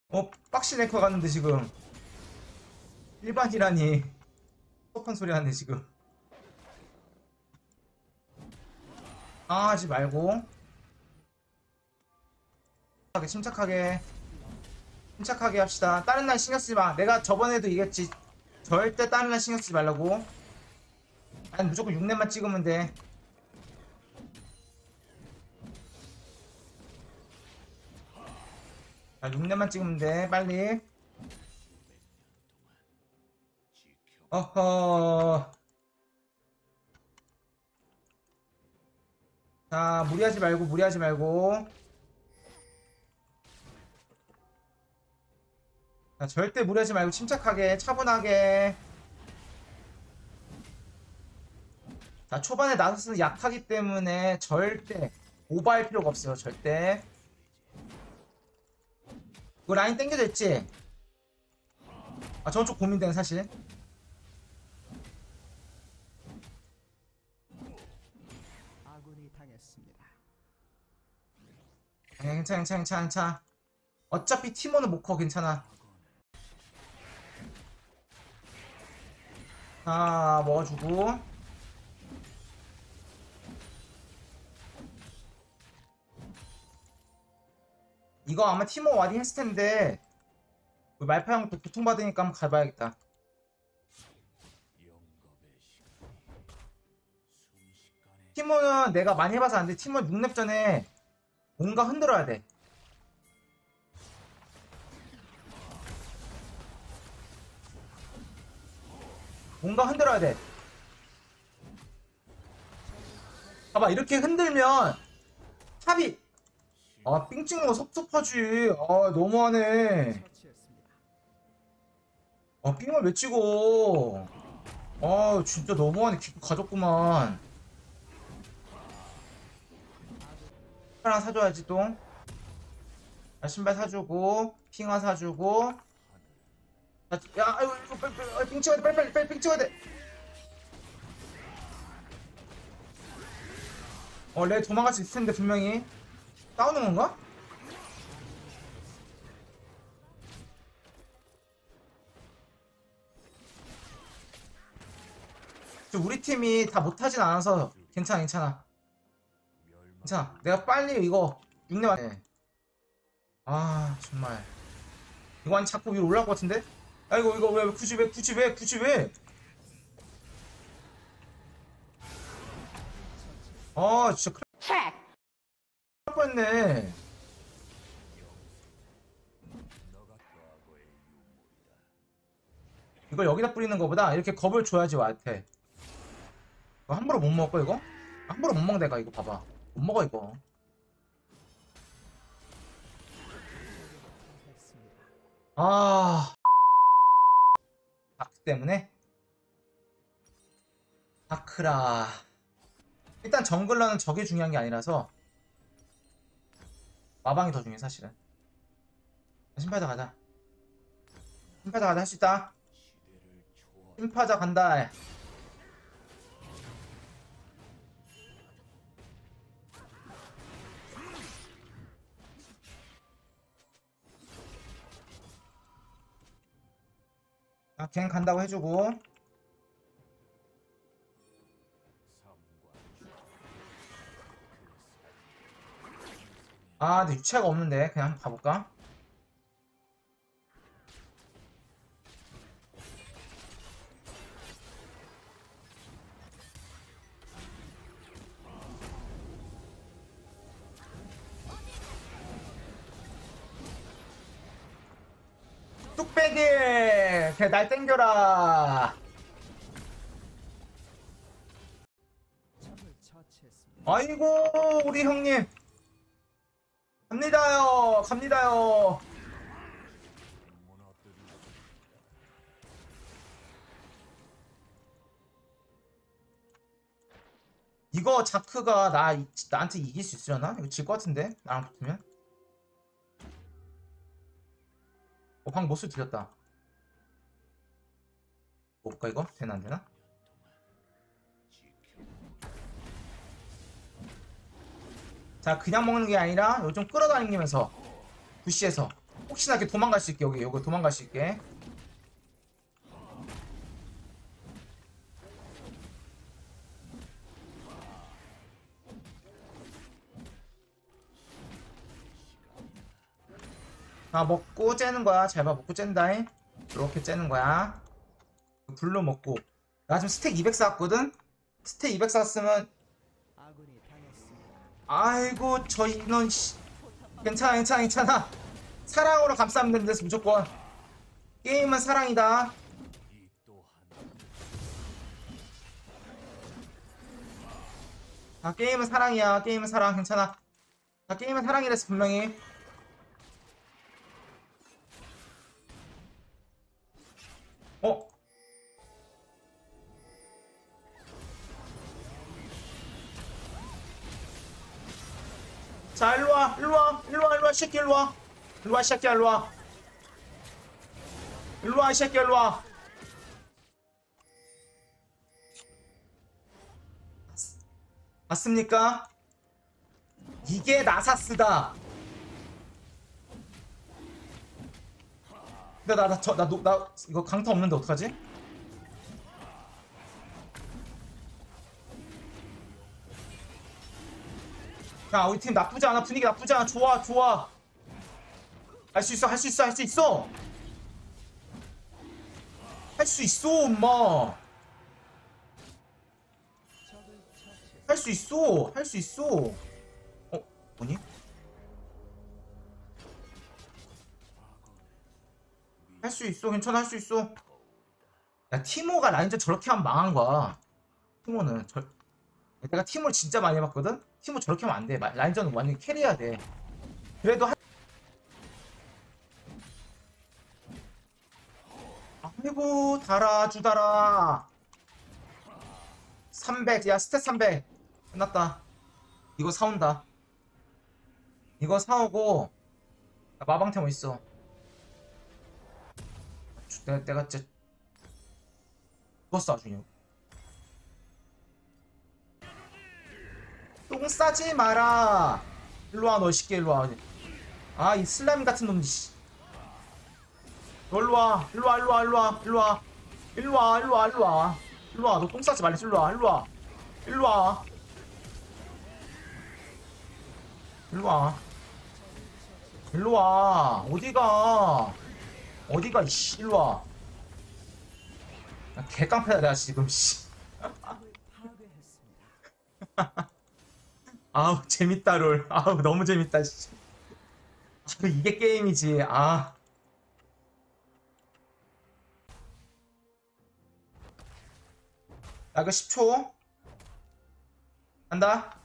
빡시네 커 갔는데 지금 일반이라니 섭한 소리 하네 지금. 하지 말고 침착하게 침착하게 합시다. 다른 날 신경 쓰지 마. 내가 저번에도 얘기했지. 절대 다른 날 신경 쓰지 말라고. 난 무조건 6렙만 찍으면 돼. 자, 6렙만 찍으면 돼. 빨리. 어허. 자, 무리하지 말고, 무리하지 말고. 자, 절대 무리하지 말고, 침착하게, 차분하게. 자, 초반에 나서스는 약하기 때문에 절대 오버할 필요가 없어요. 절대. 이거 라인 땡겨져 있지? 저건 좀 고민되는 사실. 아군이 당했습니다. 괜찮아, 괜찮아, 괜찮아, 괜찮아. 어차피 티모는 못 커, 괜찮아. 자, 먹어주고. 이거 아마 티모 와딩 했을 텐데, 말파 형 또 고통받으니까 한번 가봐야겠다. 티모는 내가 많이 해봐서 안 돼. 티모 6렙 전에 뭔가 흔들어야 돼. 뭔가 흔들어야 돼. 봐봐, 이렇게 흔들면 탑이 삥 찍는 거 섭섭하지. 너무하네. 처치했습니다. 삥을 왜 찍어. 진짜 너무하네. 기분 가졌구만. 하나 사줘야지 또. 신발 사주고 핑화 사주고. 야, 아이고, 이거 빨리 삥 찍어야 돼. 빨리 삥 찍어야 돼. 레 도망갈 수 있을 텐데 분명히. 싸우는 건가? 우리 팀이 다 못하진 않아서 괜찮아, 괜찮아. 괜찮아. 내가 빨리 이거 6렙 안. 정말. 이거 아니 자꾸 위로 올라올 것 같은데? 이거 왜 굳이 왜? 진짜 큰일 날 뻔했네. 이걸 여기다 뿌리는 거보다 이렇게 겁을 줘야지 와한테. 이거 함부로 못 먹어 이거? 함부로 못 먹어. 내가 이거 봐봐. 못 먹어 이거. 다크 때문에? 다크라. 일단 정글러는 저게 중요한 게 아니라서 마방이 더 중요해 사실은. 심파자 가자. 심파자 가자. 할 수 있다. 심파자 간다. 갱 간다고 해주고. 근데 유채가 없는데 그냥 한번 가볼까? 뚝배기! 그냥 날 땡겨라. 적을 처치했습니다. 아이고 우리 형님 갑니다요. 이거 자크가 나한테 이길 수 있으려나? 이거 질 것 같은데 나랑 붙으면. 방금 모습 들렸다. 볼까 이거? 되나 안되나? 자, 그냥 먹는 게 아니라 요즘 끌어다니면서 부시에서 혹시나 이렇게 도망갈 수 있게 여기 도망갈 수 있게. 아, 먹고 째는 거야. 잘 봐. 먹고 쨘다잉. 이렇게 째는 거야. 불로 먹고. 나 지금 스택 200 쌓았거든? 스택 200 쌓았으면, 아군이 당했습니다. 아이고, 저 인원, 씨. 괜찮아. 사랑으로 감싸면 되는데, 무조건. 게임은 사랑이다. 아, 게임은 사랑이야. 게임은 사랑. 괜찮아. 아, 게임은 사랑이랬어, 분명히. 어? 자, 일로와, 새끼, 일로와. 일로와, 새끼야, 일로와. 일로와, 새끼야, 일로와. 맞습니까? 이게 나사스다. 근데 나 이거 강타 없는데 어떡하지? 야, 우리 팀 나쁘지 않아. 분위기 나쁘지 않아. 좋아. 할 수 있어. 할 수 있어, 엄마. 적을 처치했습니다. 할 수 있어. 뭐니? 할 수 있어. 괜찮아, 할 수 있어. 야, 티모가 라인전 저렇게 하면 망한 거야. 티모는 내가 티모를 진짜 많이 해봤거든? 티모 저렇게 하면 안 돼. 라인전은 완전히 캐리해야 돼. 그래도 아이고, 달아주다라. 300, 야, 스탯 300. 끝났다. 이거 사온다. 이거 사오고, 나 마방템 어딨어? 내가 진짜 죽었어, 아주 그냥. 똥 싸지 마라. 일로와, 너 시끼 일로와. 아, 이 슬라임 같은 놈, 씨. 너 일로와, 일로와. 너 똥 싸지 말랬어. 일로와. 어디가, 이씨. 일로와. 개깡패다, 내가 지금, 씨. 적을 파괴했습니다. 아우, 재밌다, 롤. 아우, 너무 재밌다, 씨. 이게 게임이지. 아. 나 이거 10초. 간다.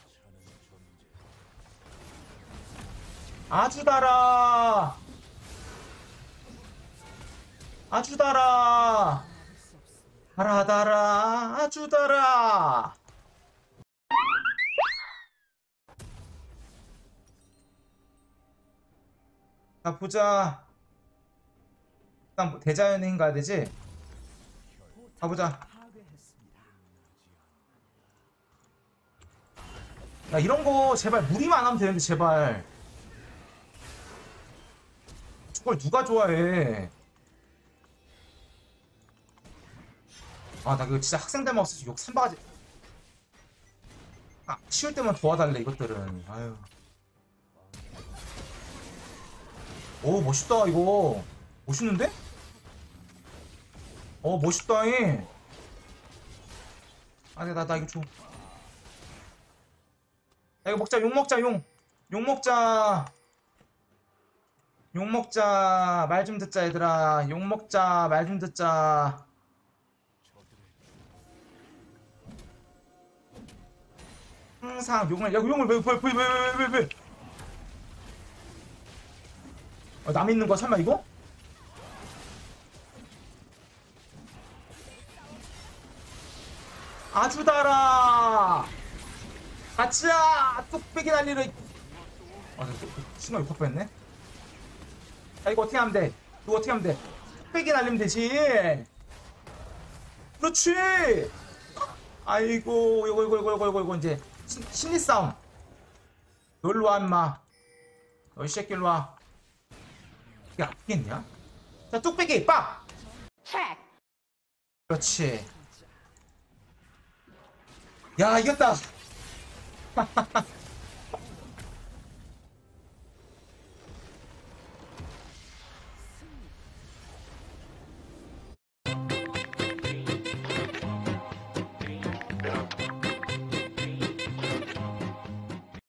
아주 달아. 달아. 아주 달아. 자, 보자. 일단 뭐 대자연인 가야 되지? 가보자. 파괴했습니다. 야, 이런 거 제발 무리만 안 하면 되는데, 제발. 저걸 누가 좋아해? 아, 나 이거 진짜 학생 되면 없어서 욕 3바가지. 아, 치울 때만 도와달래, 이것들은. 아유. 오, 멋있다, 이거. 멋있는데? 멋있다잉. 아, 나 이거 줘. 야, 이거 먹자, 용 먹자, 용. 용 먹자. 용 먹자. 말 좀 듣자, 얘들아. 용 먹자. 말 좀 듣자. 항상 용을, 야, 용을 왜. 남 있는 거야, 설마 이거? 아주 달아. 가자. 뚝배기 날리를. 아, 신호 욕할 뻔했네. 야, 이거 어떻게 하면 돼? 뚝배기 날리면 되지. 그렇지. 아이고, 이거 이제 심리 싸움. 너 일로 와, 임마. 너 이 새끼 일로 와. 이게 아프겠냐? 자, 뚝배기 빵! 그렇지. 야, 이겼다.